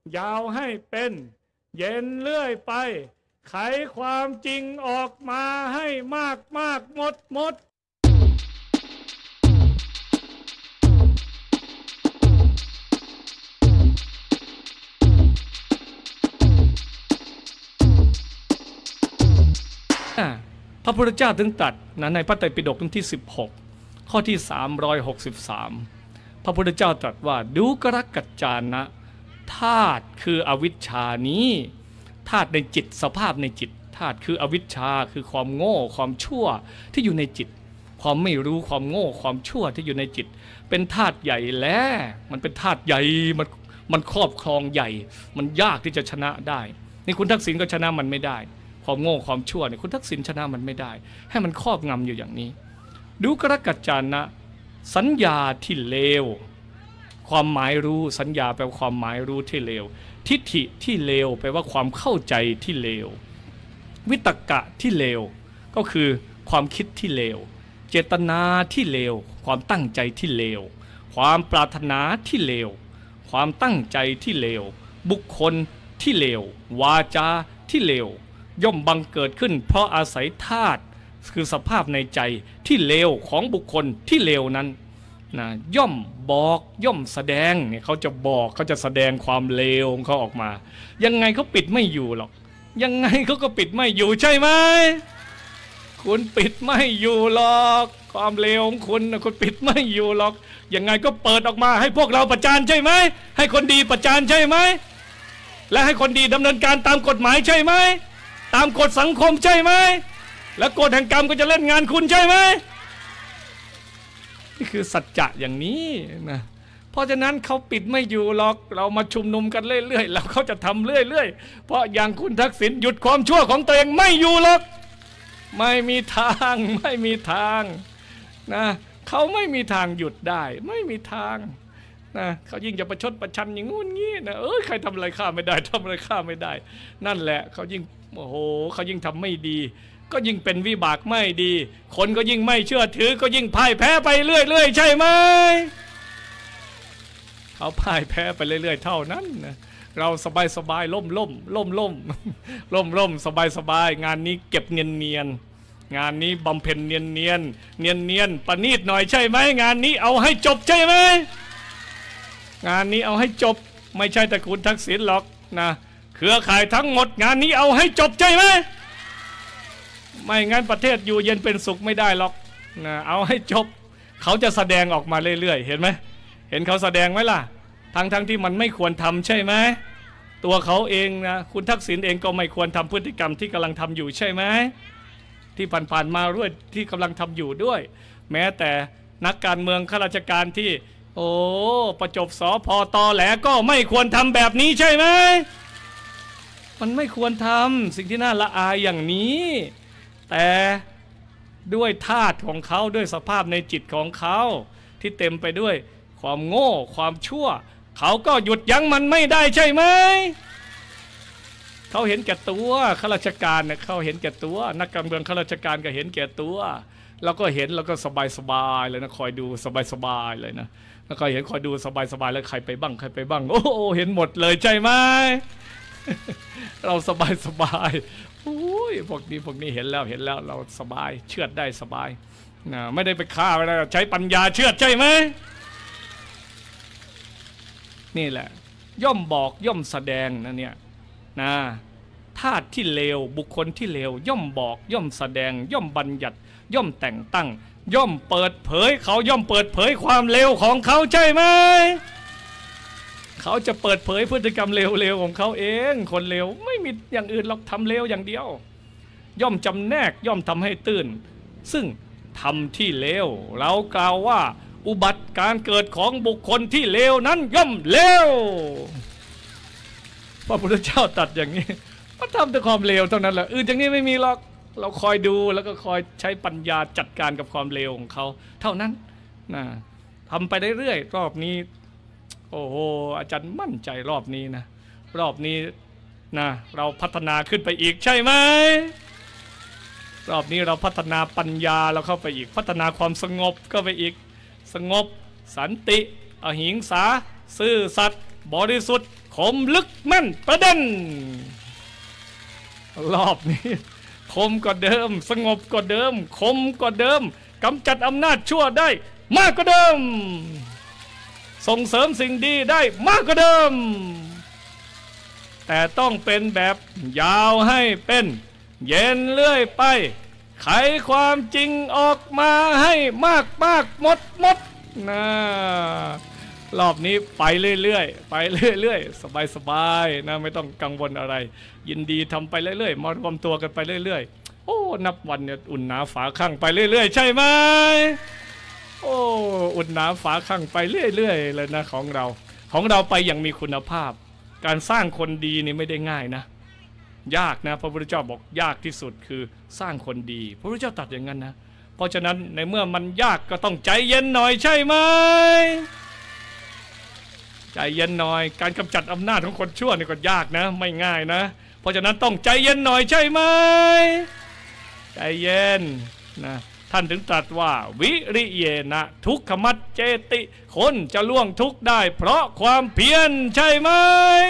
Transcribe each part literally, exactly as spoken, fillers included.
ยาวให้เป็นเย็นเรื่อยไปไขความจริงออกมาให้มากมากหมดหมดพระพุทธเจ้าถึงตรัสนะในพระไตรปิฎกเล่มที่สิบหกข้อที่สามร้อยหกสิบสามพระพุทธเจ้าตรัสว่าดูกรกัจจานะธาตุคืออวิชชานี้ธาตุในจิตสภาพในจิตธาตุคืออวิชชาคือความโง่ความชั่วที่อยู่ในจิตความไม่รู้ความโง่ความชั่วที่อยู่ในจิตเป็นธาตุใหญ่แล้วมันเป็นธาตุใหญ่มันมันครอบครองใหญ่มันยากที่จะชนะได้นี่คุณทักษิณก็ชนะมันไม่ได้ความโง่ความชั่วเนี่ยคุณทักษิณชนะมันไม่ได้ให้มันครอบงำอยู่อย่างนี้ดูกรกัจจานะสัญญาที่เลวความหมายรู้สัญญาแปลว่าความหมายรู้ที่เลวทิฏฐิที่เลวแปลว่าความเข้าใจที่เลววิตกะที่เลวก็คือความคิดที่เลวเจตนาที่เลวความตั้งใจที่เลวความปรารถนาที่เลวความตั้งใจที่เลวบุคคลที่เลววาจาที่เลวย่อมบังเกิดขึ้นเพราะอาศัยธาตุคือสภาพในใจที่เลวของบุคคลที่เลวนั้นนะย่อมบอกย่อมแสดงเนี่ยเขาจะบอกเขาจะแสดงความเลวของเขาออกมายังไงเขาปิดไม่อยู่หรอกยังไงเขาก็ปิดไม่อยู่ใช่ไหมคุณปิดไม่อยู่หรอกความเลวของคุณนะคุณปิดไม่อยู่หรอกยังไงก็เปิดออกมาให้พวกเราประจานใช่ไหมให้คนดีประจานใช่ไหมและให้คนดีดำเนินการตามกฎหมายใช่ไหมตามกฎสังคมใช่ไหมและกฎแห่งกรรมก็จะเล่นงานคุณใช่ไหมนี่คือสัจจะอย่างนี้นะเพราะฉะนั้นเขาปิดไม่อยู่หรอกเรามาชุมนุมกันเรื่อยๆแล้วเขาจะทำเรื่อยๆเพราะอย่างคุณทักษิณหยุดความชั่วของตัวเองไม่อยู่หรอกไม่มีทางไม่มีทางนะเขาไม่มีทางหยุดได้ไม่มีทางนะเขายิ่งจะประชดประชันอย่างงู้นงี้นะเอ้ยใครทำอะไรข้าไม่ได้ทำอะไรข้าไม่ได้นั่นแหละเขายิ่งโอ้โหเขายิ่งทำไม่ดีก็ยิ่งเป็นวิบากไม่ดีคนก็ยิ่งไม่เชื่อถือก็ยิ่งพ่ายแพ้ไปเรื่อยๆใช่ไหมเขาพ่ายแพ้ไปเรื่อยๆเท่านั้นนะเราสบายสบายล่มล่มล่มล่มล่มล่มสบายสบายงานนี้เก็บเนียนเนียนงานนี้บำเพ็ญเนียนเนียนเนียนเนียนประณีตหน่อยใช่ไหมงานนี้เอาให้จบใช่ไหมงานนี้เอาให้จบไม่ใช่แต่คุณทักษิณหรอกนะเครือข่ายทั้งหมดงานนี้เอาให้จบใช่ไหมไม่งั้นประเทศอยู่เย็นเป็นสุขไม่ได้หรอกนะเอาให้จบเขาจะแสดงออกมาเรื่อยๆเห็นไหมเห็นเขาแสดงไหมล่ะทั้งๆ ท, ที่มันไม่ควรทำใช่ไหมตัวเขาเองนะคุณทักษิณเองก็ไม่ควรทำพฤติกรรมที่กำลังทำอยู่ใช่ไหมที่ผ่านๆมาด้วยที่กำลังทำอยู่ด้วยแม้แต่นักการเมืองข้าราชการที่โอ้ประจบสพตแหลก็ไม่ควรทำแบบนี้ใช่ไหมมันไม่ควรทำสิ่งที่น่าละอายอย่างนี้แต่ด้วยธาตุของเขาด้วยสภาพในจิตของเขาที่เต็มไปด้วยความโง่ความชั่วเขาก็หยุดยั้งมันไม่ได้ใช่ไหมเขาเห็นแก่ตัวข้าราชการเนี่ยเขาเห็นแก่ตัวนักการเมืองข้าราชการก็เห็นแก่ตัวเราก็เห็นเราก็สบายสบายเลยนะคอยดูสบายสบายเลยนะแล้วก็เห็นคอยดูสบายสบายแล้วใครไปบ้างใครไปบ้างโอ้เห็นหมดเลยใช่ไหมเราสบายสบายโอ้ยพวกนี้พวกนี้เห็นแล้วเห็นแล้วเราสบายเชื่อดได้สบายนะไม่ได้ไปฆ่าไม่ได้ใช้ปัญญาเชื่อดใช่ไหมนี่แหละย่อมบอกย่อมแสดงนะเนี่ยนะธาตุที่เลวบุคคลที่เลวย่อมบอกย่อมแสดงย่อมบัญญัติย่อมแต่งตั้งย่อมเปิดเผยเขาย่อมเปิดเผยความเลวของเขาใช่ไหมเขาจะเปิดเผยพฤติกรรมเลวๆของเขาเองคนเลวไม่มีอย่างอื่นหรอกทำเลวอย่างเดียวย่อมจำแนกย่อมทำให้ตื่นซึ่งทำที่เลวเรากล่าวว่าอุบัติการเกิดของบุคคลที่เลวนั้นย่อมเลวพระพุทธเจ้าตรัสอย่างนี้ก็ทำแต่ความเลวเท่านั้นแหละอื่นจากนี้ไม่มีหรอกเราคอยดูแล้วก็คอยใช้ปัญญาจัดการกับความเลวของเขาเท่านั้นนะทำไปเรื่อยๆรอบนี้โอ้โหอาจารย์มั่นใจรอบนี้นะรอบนี้นะเราพัฒนาขึ้นไปอีกใช่ไหมรอบนี้เราพัฒนาปัญญาเราเข้าไปอีกพัฒนาความสงบก็ไปอีกสงบสันติอหิงสาซื่อสัตย์บริสุทธิ์คมลึกแม่นประเด็นรอบนี้คมกว่าเดิมสงบกว่าเดิมคมกว่าเดิมกำจัดอำนาจชั่วได้มากกว่าเดิมส่งเสริมสิ่งดีได้มากกว่าเดิมแต่ต้องเป็นแบบยาวให้เป็นเย็นเรื่อยไปไขความจริงออกมาให้มากมากหมดหมดนะรอบนี้ไปเรื่อยๆไปเรื่อยๆสบายๆนะไม่ต้องกังวลอะไรยินดีทำไปเรื่อยๆมารวมตัวกันไปเรื่อยๆโอ้นับวันเนี่ยอุ่นหนาฝาข้างไปเรื่อยๆใช่ไหมโอ้อุ่นหนาฝาข้างไปเรื่อยๆเลยนะของเราของเราไปอย่างมีคุณภาพการสร้างคนดีนี่ไม่ได้ง่ายนะยากนะพระพุทธเจ้าบอกยากที่สุดคือสร้างคนดีพระพุทธเจ้าตรัสอย่างนั้นนะเพราะฉะนั้นในเมื่อมันยากก็ต้องใจเย็นหน่อยใช่ไหมใจเย็นหน่อยการกำจัดอำนาจของคนชั่วนี่ก็ยากนะไม่ง่ายนะเพราะฉะนั้นต้องใจเย็นหน่อยใช่ไหมใจเย็นนะท่านถึงตรัสว่าวิริเยนะทุกขมัจเจติคนจะล่วงทุกข์ได้เพราะความเพียรใช่ไหม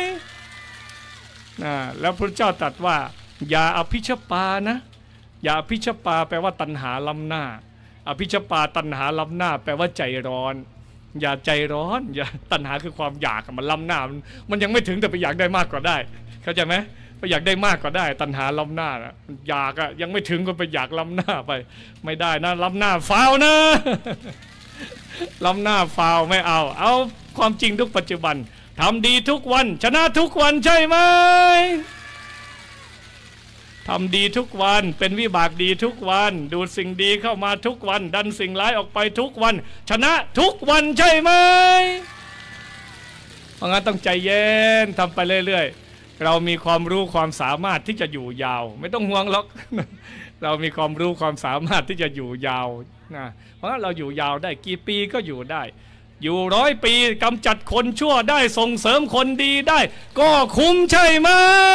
นะแล้วพระเจ้าตรัสว่าอย่าอภิชปานะอย่าอภิชปาแปลว่าตัณหาล้ำหน้าอภิชปาตัณหาล้ำหน้าแปลว่าใจร้อนอย่าใจร้อนอย่าตัณหาคือความอยากมันล้ำหน้ามันยังไม่ถึงแต่ไปอยากได้มากกว่าได้เข้าใจไหมไปอยากได้มากกว่าได้ตัณหาล้ำหน้านะอยากอะยังไม่ถึงก็ไปอยากล้ำหน้าไปไม่ได้นะล้ำหน้าฟาวนะล้ำหน้าฟาวไม่เอาเอาความจริงทุกปัจจุบันทำดีทุกวันชนะทุกวันใช่ไหมทำดีทุกวันเป็นวิบากดีทุกวันดูดสิ่งดีเข้ามาทุกวันดันสิ่งร้ายออกไปทุกวันชนะทุกวันใช่ไหมเพราะงั้นต้องใจเย็นทำไปเรื่อยๆเรามีความรู้ความสามารถที่จะอยู่ยาวไม่ต้องห่วงหรอกเรามีความรู้ความสามารถที่จะอยู่ยาวนะเพราะเราอยู่ยาวได้กี่ปีก็อยู่ได้อยู่ร้อยปีกำจัดคนชั่วได้ส่งเสริมคนดีได้ก็คุ้มใช่ไหม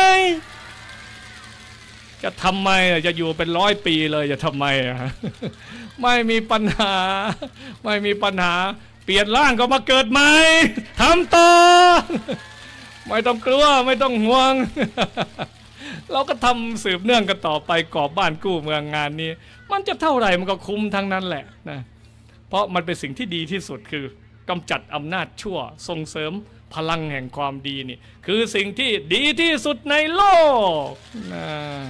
จะทำไมจะอยู่เป็นร้อยปีเลยจะทำไมไม่มีปัญหาไม่มีปัญหาเปลี่ยนร่างก็มาเกิดใหม่ทำต่อไม่ต้องกลัวไม่ต้องห่วงเราก็ทำสืบเนื่องกันต่อไปกอบบ้านกู้เมืองงานนี้มันจะเท่าไหร่มันก็คุ้มทั้งนั้นแหละนะเพราะมันเป็นสิ่งที่ดีที่สุดคือกำจัดอำนาจชั่วส่งเสริมพลังแห่งความดีนี่คือสิ่งที่ดีที่สุดในโลกนะ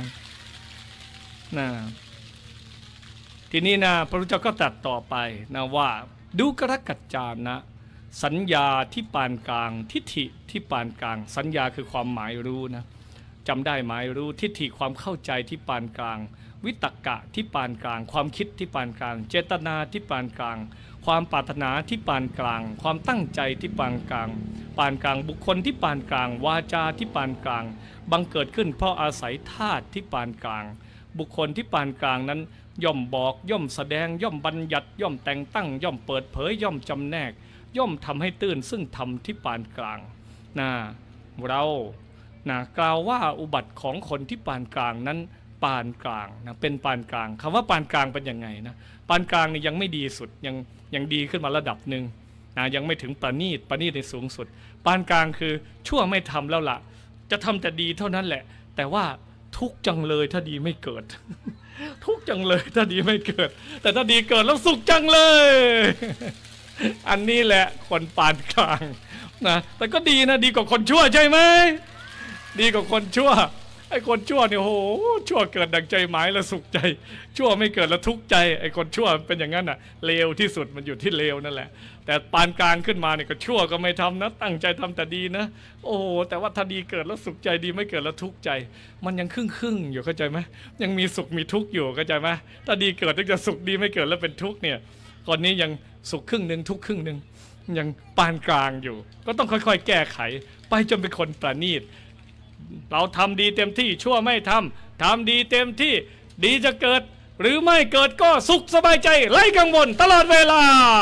นะทีนี้นะพระพุทธเจ้าก็ตรัสต่อไปนะว่าดูกรกัจจานะสัญญาที่ปานกลางทิฏฐิที่ปานกลางสัญญาคือความหมายรู้นะจำได้หมายรู้ทิฏฐิความเข้าใจที่ปานกลางวิตกะที่ปานกลางความคิดที่ปานกลางเจตนาที่ปานกลางความปรารถนาที่ปานกลางความตั้งใจที่ปานกลางปานกลางบุคคลที่ปานกลางวาจาที่ปานกลางบังเกิดขึ้นเพราะอาศัยธาตุที่ปานกลางบุคคลที่ปานกลางนั้นย่อมบอกย่อมแสดงย่อมบัญญัติย่อมแต่งตั้งย่อมเปิดเผยย่อมจำแนกย่อมทำให้ตื่นซึ่งธรรมที่ปานกลางนะเรานะกล่าวว่าอุบัติของคนที่ปานกลางนั้นปานกลางนะเป็นปานกลางคำว่าปานกลางเป็นยังไงนะปานกลางนี่ยังไม่ดีสุดยังยังดีขึ้นมาระดับหนึ่งนะยังไม่ถึงประณีตประณีตในสูงสุดปานกลางคือชั่วไม่ทำแล้วล่ะจะทำแต่ดีเท่านั้นแหละแต่ว่าทุกจังเลยถ้าดีไม่เกิดทุกจังเลยถ้าดีไม่เกิดแต่ถ้าดีเกิดแล้วสุขจังเลยอันนี้แหละคนปานกลางนะแต่ก็ดีนะดีกว่าคนชั่วใช่ไหมดีกว่าคนชั่วไอ้คนชั่วเนี่ยโหชั่วเกิดดังใจหมายแล้วสุขใจชั่วไม่เกิดแล้วทุกข์ใจไอ้คนชั่วเป็นอย่างนั้นอ่ะเลวที่สุดมันอยู่ที่เลวนั่นแหละแต่ปานกลางขึ้นมาเนี่ยก็ชั่วก็ไม่ทำนะตั้งใจทำแต่ดีนะโอ้แต่ว่าถ้าดีเกิดแล้วสุขใจดีไม่เกิดแล้วทุกข์ใจมันยังครึ่งครึ่งอยู่เข้าใจไหมยังมีสุขมีทุกข์อยู่เข้าใจไหมถ้าดีเกิดถึงจะสุขดีไม่เกิดแล้วเป็นทุกข์เนี่ยก่อนนี้ยังสุขครึ่งหนึ่งทุกข์ครึ่งหนึ่งยังปานกลางอยู่ก็ต้องค่อยๆแก้ไขไปจนเป็นคนประณีตเราทำดีเต็มที่ชั่วไม่ทำทำดีเต็มที่ดีจะเกิดหรือไม่เกิดก็สุขสบายใจไร้กังวลตลอดเวลา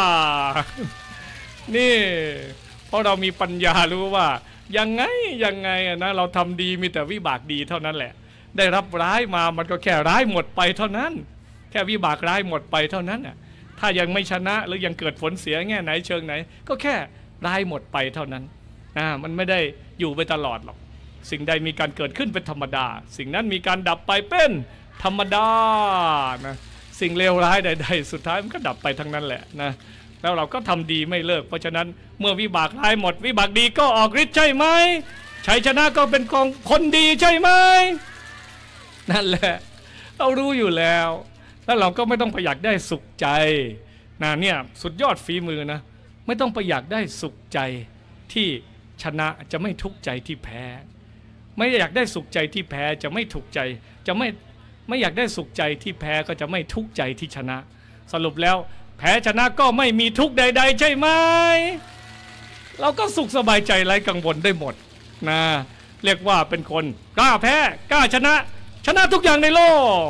นี่เพราะเรามีปัญญารู้ว่ายังไงยังไงนะเราทำดีมีแต่วิบากดีเท่านั้นแหละได้รับร้ายมามันก็แค่ร้ายหมดไปเท่านั้นแค่วิบากร้ายหมดไปเท่านั้นน่ะถ้ายังไม่ชนะหรือยังเกิดผลเสียแง่ไหนเชิงไหนก็แค่ร้ายหมดไปเท่านั้นอ่ามันไม่ได้อยู่ไปตลอดหรอกสิ่งใดมีการเกิดขึ้นเป็นธรรมดาสิ่งนั้นมีการดับไปเป็นธรรมดานะสิ่งเลวร้ายใดๆสุดท้ายมันก็ดับไปทั้งนั้นแหละนะแล้วเราก็ทำดีไม่เลิกเพราะฉะนั้นเมื่อวิบากร้ายหมดวิบากดีก็ออกฤทธิ์ใช่ไหมชัยชนะก็เป็นของคนดีใช่ไหมนั่นแหละเรารู้อยู่แล้วแล้วเราก็ไม่ต้องไปอยากได้สุขใจนะเนี่ยสุดยอดฝีมือนะไม่ต้องไปอยากได้สุขใจที่ชนะจะไม่ทุกข์ใจที่แพ้ไม่อยากได้สุขใจที่แพ้จะไม่ทุกข์ใจจะไม่ไม่อยากได้สุขใจที่แพ้ก็จะไม่ทุกข์ใจที่ชนะสรุปแล้วแพ้ชนะก็ไม่มีทุกข์ใดๆใช่ไหมเราก็สุขสบายใจไร้กังวลได้หมดนะเรียกว่าเป็นคนกล้าแพ้กล้าชนะชนะทุกอย่างในโลก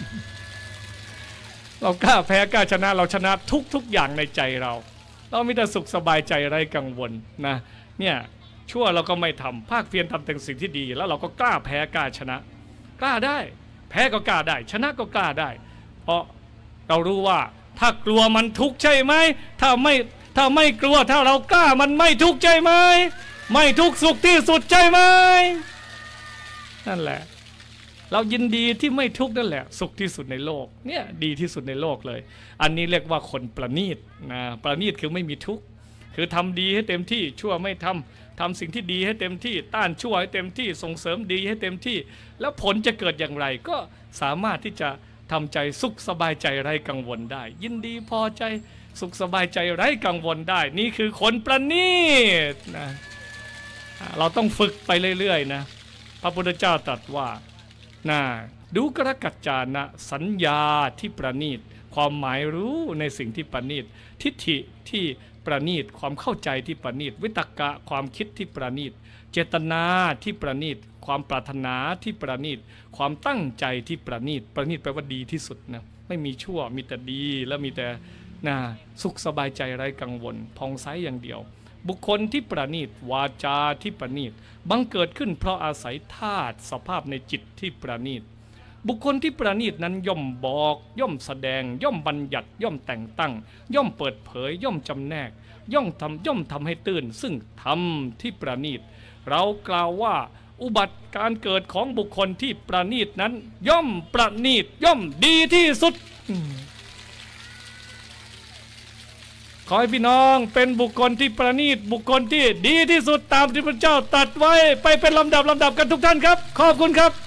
เรากล้าแพ้กล้าชนะเราชนะทุกทุกอย่างในใจเราเรามีแต่สุขสบายใจไร้กังวลนะเนี่ยชั่วเราก็ไม่ทำภาคเพียรทำแต่สิ่งที่ดีแล้วเราก็กล้าแพ้กล้าชนะกล้าได้แพ้ก็กล้าได้ชนะก็กล้าได้เพราะเรารู้ว่าถ้ากลัวมันทุกข์ใช่ไหมถ้าไม่ถ้าไม่กลัวถ้าเรากล้ามันไม่ทุกข์ใช่ไหมไม่ทุกข์สุขที่สุดใช่ไหมนั่นแหละเรายินดีที่ไม่ทุกข์นั่นแหละสุขที่สุดในโลกเนี่ยดีที่สุดในโลกเลยอันนี้เรียกว่าคนประณีตนะประณีตคือไม่มีทุกข์คือทำดีให้เต็มที่ชั่วไม่ทำทำสิ่งที่ดีให้เต็มที่ต้านชั่วให้เต็มที่ส่งเสริมดีให้เต็มที่แล้วผลจะเกิดอย่างไรก็สามารถที่จะทำใจสุขสบายใจไร้กังวลได้ยินดีพอใจสุขสบายใจไร้กังวลได้นี่คือคนประณีตนะเราต้องฝึกไปเรื่อยๆนะพระพุทธเจ้าตรัสว่าน่าดูกรกัจจานะสัญญาที่ประณีตความหมายรู้ในสิ่งที่ประณีตทิฏฐิที่ประณีตความเข้าใจที่ประณีตวิตกะความคิดที่ประณีตเจตนาที่ประณีตความปรารถนาที่ประณีตความตั้งใจที่ประณีตประณีตแปลว่าดีที่สุดนะไม่มีชั่วมีแต่ดีแล้วมีแต่น่าสุขสบายใจไร้กังวลผ่องใสอย่างเดียวบุคคลที่ประณีตวาจาที่ประณีตบังเกิดขึ้นเพราะอาศัยธาตุสภาพในจิตที่ประณีตบุคคลที่ประณีตนั้นย่อมบอกย่อมแสดงย่อมบัญญัติย่อมแต่งตั้งย่อมเปิดเผยย่อมจำแนกย่อมทำย่อมทำให้ตื่นซึ่งธรรมที่ประณีตเรากล่าวว่าอุบัติการเกิดของบุคคลที่ประณีตนั้นย่อมประณีตย่อมดีที่สุดขอให้พี่น้องเป็นบุคคลที่ประณีตบุคคลที่ดีที่สุดตามที่พระเจ้าตรัสไว้ไปเป็นลำดับลำดับกันทุกท่านครับขอบคุณครับ